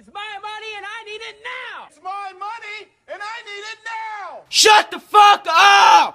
It's my money and I need it now! It's my money and I need it now! Shut the fuck up!